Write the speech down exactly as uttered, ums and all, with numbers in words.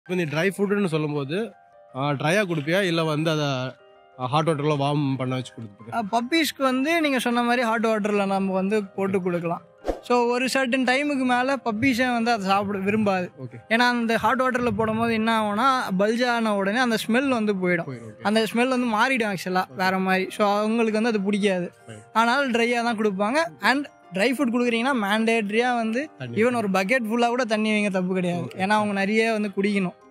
இப்போ நீ ட்ரை ஃபுட்டுன்னு சொல்லும்போது ட்ரையாக கொடுப்பியா இல்லை வந்து அதை ஹாட் வாட்டரில் வார்ம் பண்ண வச்சு கொடுத்துருக்கேன்? பப்பீஸ்க்கு வந்து நீங்கள் சொன்ன மாதிரி ஹாட் வாட்டரில் நம்ம வந்து போட்டு கொடுக்கலாம். ஸோ ஒரு சர்டன் டைமுக்கு மேலே பப்பீஸே வந்து அதை சாப்பிட விரும்பாது. ஓகே. ஏன்னா அந்த ஹாட் வாட்டரில் போடும்போது என்ன ஆகும்னா பல்ஜான உடனே அந்த ஸ்மெல் வந்து போயிடும். அந்த ஸ்மெல் வந்து மாறிடும் ஆக்சுவலாக வேறு மாதிரி. ஸோ அவங்களுக்கு வந்து அது பிடிக்காது. அதனால் ட்ரையாக தான் கொடுப்பாங்க. அண்ட் ட்ரை ஃபுட் கொடுக்குறீங்கன்னா மேண்டேட்ரியாக வந்து ஈவன் ஒரு பக்கெட் ஃபுல்லாக கூட தண்ணி வைங்க, தப்பு கிடையாது. ஏன்னா அவங்க நிறைய வந்து குடிக்கணும்.